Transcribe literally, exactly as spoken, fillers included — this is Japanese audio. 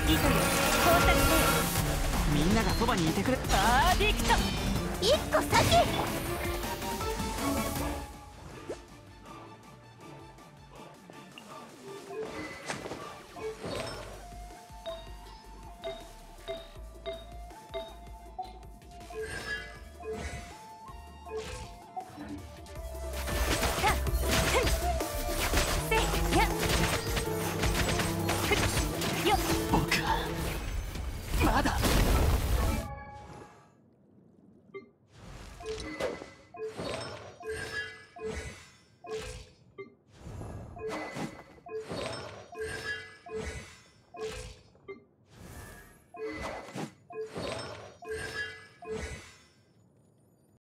糸よ、到達せよ。みんながそばにいてくれ。バーディクト。 一個先。